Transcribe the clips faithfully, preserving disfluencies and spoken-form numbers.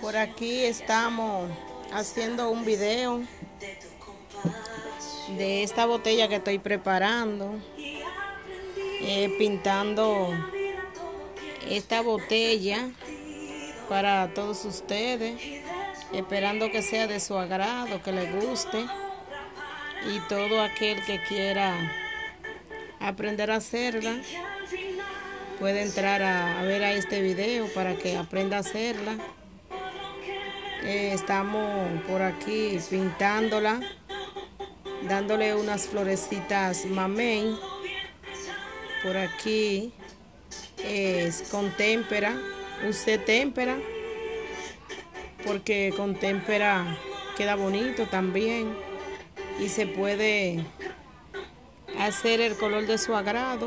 Por aquí estamos haciendo un video de esta botella que estoy preparando, eh, pintando esta botella para todos ustedes, esperando que sea de su agrado, que les guste, y todo aquel que quiera aprender a hacerla puede entrar a, a ver a este video para que aprenda a hacerla. Eh, estamos por aquí pintándola, dándole unas florecitas mamey. Por aquí es con témpera, usé témpera porque con témpera queda bonito también y se puede hacer el color de su agrado.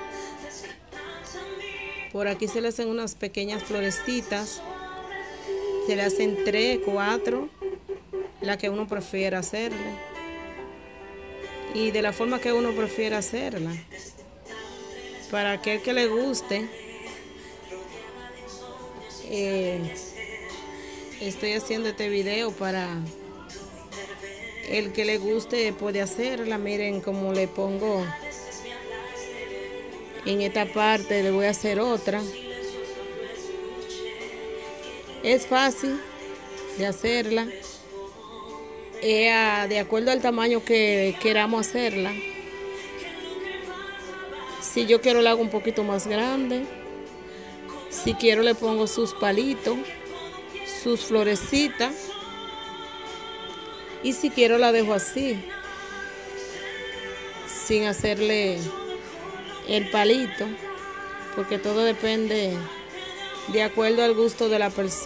Por aquí se le hacen unas pequeñas florecitas, se le hacen tres, cuatro, la que uno prefiera hacerle y de la forma que uno prefiera hacerla. Para aquel que le guste, eh, estoy haciendo este video para el que le guste puede hacerla. Miren cómo le pongo en esta parte, le voy a hacer otra. Es fácil de hacerla, eh, de acuerdo al tamaño que queramos hacerla. Si yo quiero la hago un poquito más grande, si quiero le pongo sus palitos, sus florecitas, y si quiero la dejo así, sin hacerle el palito, porque todo depende de acuerdo al gusto de la persona.